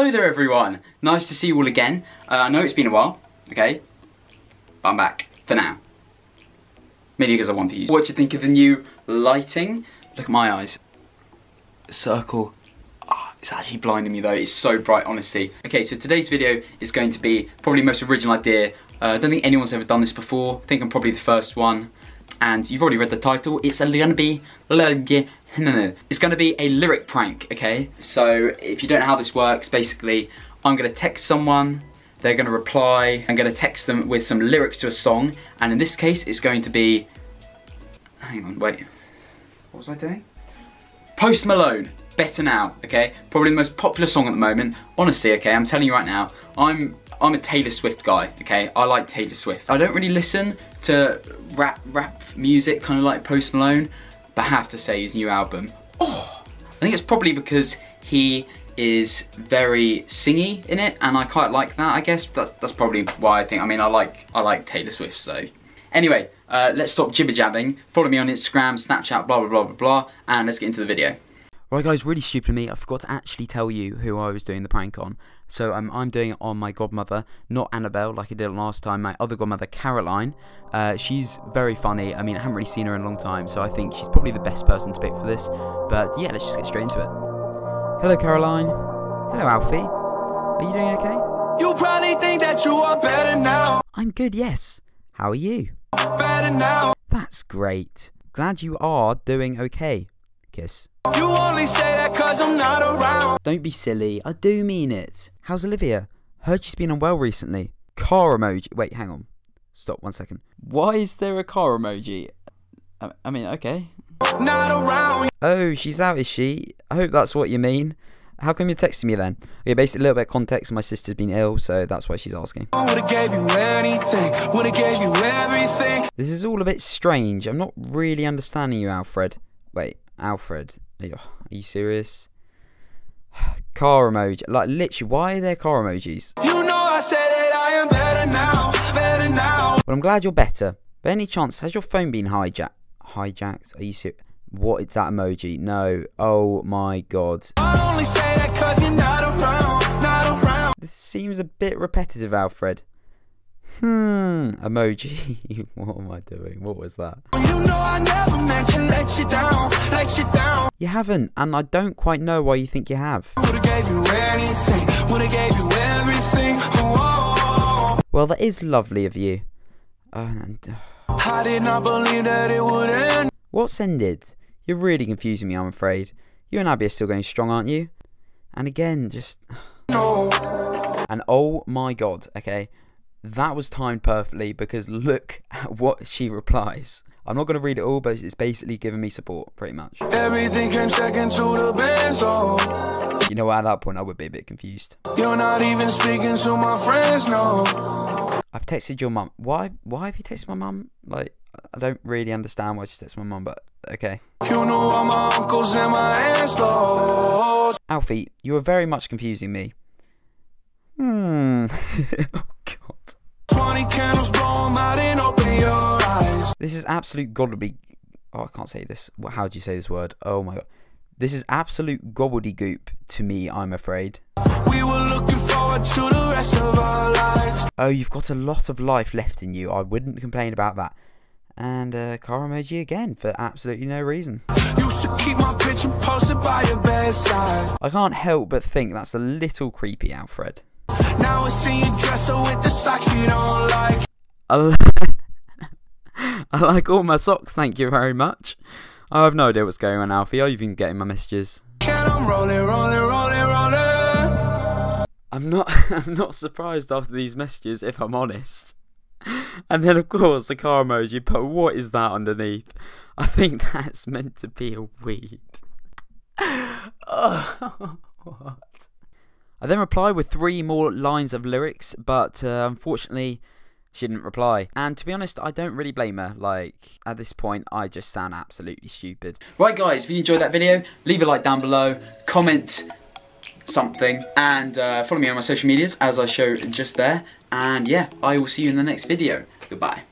Hello there everyone, nice to see you all again. I know it's been a while, okay, but I'm back for now. Maybe because I want views. What do you think of the new lighting? Look at my eyes. Circle. Oh, it's actually blinding me though, it's so bright honestly. Okay, so today's video is going to be probably the most original idea. I don't think anyone's ever done this before. I think I'm probably the first one. And you've already read the title. It's gonna be a lyric prank, okay? So if you don't know how this works, basically I'm gonna text someone, they're gonna reply, I'm gonna text them with some lyrics to a song, and in this case it's going to be, hang on, wait, what was I doing? Post Malone, Better Now, okay? Probably the most popular song at the moment. Honestly, okay, I'm telling you right now, I'm a Taylor Swift guy, okay? I like Taylor Swift. I don't really listen to rap music, kind of like Post Malone, but I have to say his new album, oh, I think it's probably because he is very singy in it, and I quite like that, I guess. That's probably why I think, I mean, I like Taylor Swift, so. Anyway, let's stop jibber-jabbing. Follow me on Instagram, Snapchat, blah, blah, blah, blah, blah, and let's get into the video. Right guys, really stupid of me, I forgot to actually tell you who I was doing the prank on. So I'm doing it on my godmother, not Annabelle like I did last time, my other godmother, Caroline. She's very funny, I mean I haven't really seen her in a long time, so I think she's probably the best person to pick for this. But yeah, let's just get straight into it. Hello Caroline. Hello Alfie. Are you doing okay? You probably think that you are better now. I'm good, yes. How are you? Better now. That's great. Glad you are doing okay. Kiss. You only say that cause I'm not around. Don't be silly, I do mean it. How's Olivia? Heard she's been unwell recently. Car emoji. Wait, hang on. Stop 1 second. Why is there a car emoji? I mean, okay. Not around. Oh, she's out, is she? I hope that's what you mean. How come you're texting me then? Okay, basically a little bit of context. My sister's been ill, so that's why she's asking. I would've gave you anything. Would've gave you everything. This is all a bit strange. I'm not really understanding you, Alfred. Wait, Alfred. Are you serious? Car emoji. Like, literally, why are there car emojis? You know I said that I am better now. Better now. Well, I'm glad you're better. By any chance, has your phone been hijacked? Are you serious? What is that emoji? No. Oh my god. I only say that cause you're not around, not around. This seems a bit repetitive, Alfred. Emoji. What am I doing? What was that? You know I never meant to let you down, let you down. You haven't, and I don't quite know why you think you have. Would've gave you anything, would've gave you everything. Oh. Well, that is lovely of you. I did not believe that it would end. What's ended? You're really confusing me, I'm afraid. You and Abby are still going strong, aren't you? And again, just... No. And oh my god, okay. That was timed perfectly because look at what she replies. I'm not going to read it all, but it's basically giving me support, pretty much. Everything came second to the benzo. You know what, at that point I would be a bit confused. You're not even speaking to my friends, no. I've texted your mum. Why have you texted my mum? Like, I don't really understand why she texted my mum, but okay. You know all my uncles and my aunts, though. Alfie, you are very much confusing me. Oh god. 20 candles, blow 'em out and open your eyes. This is absolute gobbledygook. Oh, I can't say this. How do you say this word? Oh my god. This is absolute gobbledygook to me, I'm afraid. We were looking forward to the rest of our lives. Oh, you've got a lot of life left in you. I wouldn't complain about that. And car emoji again for absolutely no reason. Used to keep my picture posted by your bedside. I can't help but think that's a little creepy, Alfred. Now I see you dresser with the socks you don't like. I like all my socks, thank you very much. I have no idea what's going on, Alfie. Are you even getting my messages? I'm not surprised after these messages, if I'm honest. And then of course the car emoji, but what is that underneath? I think that's meant to be a weed. Oh, what? I then replied with 3 more lines of lyrics, but unfortunately she didn't reply. And to be honest, I don't really blame her. Like, at this point, I just sound absolutely stupid. Right guys, if you enjoyed that video, leave a like down below, comment something, and follow me on my social medias as I show just there. And yeah, I will see you in the next video. Goodbye.